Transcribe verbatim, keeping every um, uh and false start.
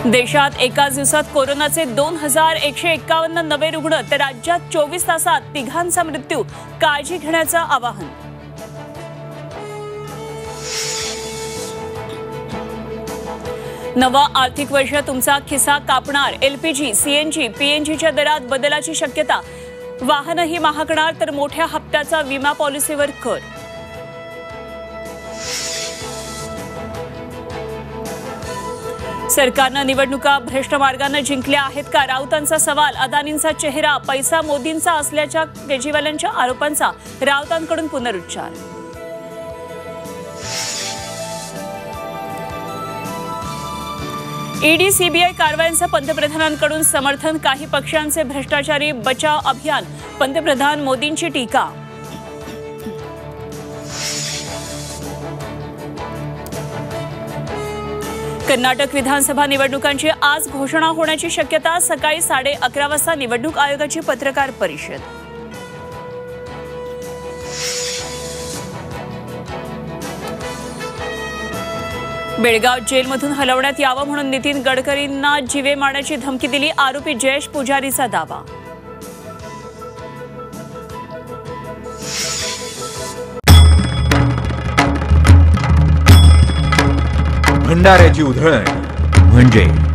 देशात एकाच दिवसात कोरोनाचे दोन हजार एकशे एक्कावन्न नवे रुग्ण तर राज्यात चोवीस तासात तिघांचा मृत्यू, काळजी घेण्याचं आवाहन। नवा आर्थिक वर्ष तुमचा खिसा कापणार, एलपीजी, सीएनजी, पीएनजीच्या दरात बदलाची शक्यता, वाहनही महागणार तर मोठ्या हप्त्याचा विमा पॉलिसीवर कर। सरकारनं निवडणुका भ्रष्ट मार्गाने जिंकल्या आहेत का, राऊतांचा सवाल। अदानींचा चेहरा, पैसा मोदींचा असल्याच्या केजरीवालांच्या आरोपांचा राऊतांकडून पुनरुच्चार। ईडी सीबीआय कारवायांचं पंतप्रधानांकडून समर्थन, काही पक्षांचे भ्रष्टाचारी बचाव अभियान, पंतप्रधान मोदींची टीका। कर्नाटक विधानसभा निवडणुकांची आज घोषणा होण्याची शक्यता, सकाळी साडे अकरा वाजता निवडणूक आयोगाची पत्रकार परिषद। बेळगाव जेलमधून हलवण्यात यावं म्हणून नितीन गडकरींना जीवे मारण्याची धमकी दिली, आरोपी जयेश पुजारीचा दावा। भंडाऱ्याची उधळण म्हणजे